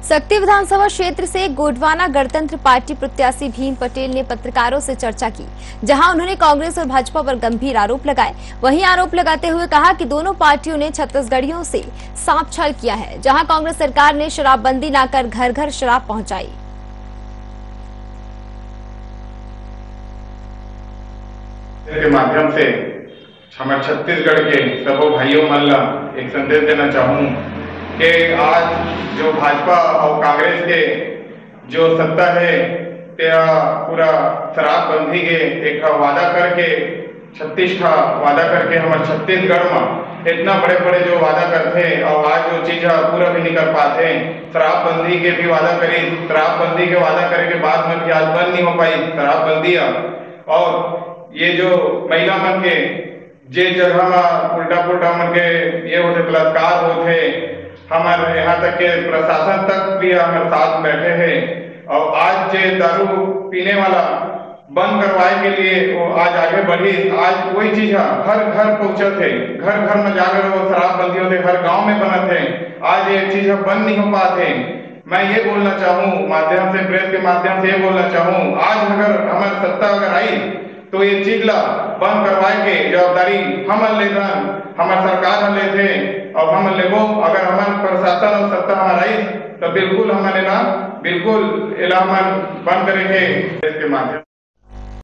सक्ती विधानसभा क्षेत्र से गोडवाना गणतंत्र पार्टी प्रत्याशी भीम पटेल ने पत्रकारों से चर्चा की, जहां उन्होंने कांग्रेस और भाजपा पर गंभीर आरोप लगाए। वहीं आरोप लगाते हुए कहा कि दोनों पार्टियों ने छत्तीसगढ़ियों से सांप छल किया है, जहां कांग्रेस सरकार ने शराबबंदी न कर घर घर शराब पहुंचाई। के माध्यम से हमारे छत्तीसगढ़ के सबों भाइयों मन ला एक संदेश देना चाहूँ कि आज जो भाजपा और कांग्रेस के जो सत्ता है तेरा पूरा शराबबंदी के एक वादा करके 36 का वादा करके हमारे छत्तीसगढ़ में इतना बड़े बड़े जो वादा करते और आज जो चीज पूरा भी नहीं कर पाते। शराबबंदी के भी वादा करी, शराबबंदी के वादा करे के बाद में भी आज बंद नहीं हो पाई शराबबंदी। और ये जो महिला मन के जे जगह में उल्टा पुल्टा मन के ये होते बलात्कार होते, हमारे यहाँ तक के प्रशासन तक भी हमारे साथ बैठे हैं। और आज जो दारू पीने वाला बंद करवाए के लिए वो आज आगे बढ़ी। आज वही चीज हर घर पहुंचे थे, घर घर में जाकर वो शराबबंदी होते, हर गांव में बना थे। आज ये चीज बंद नहीं हो पाते। मैं ये बोलना चाहूँ माध्यम से, प्रेस के माध्यम से ये बोलना चाहूँ, आज अगर हमारी सत्ता अगर आई तो ये चीज ला बंद करवाए के जवाबदारी हम लेथन, हमारे सरकार हम लेते और हम लेबो। अगर हमारे प्रशासन और सत्ता हमारा आई तो बिल्कुल हमारे ना बिल्कुल इलाहाबाद बंद करेंगे इसके माध्यम।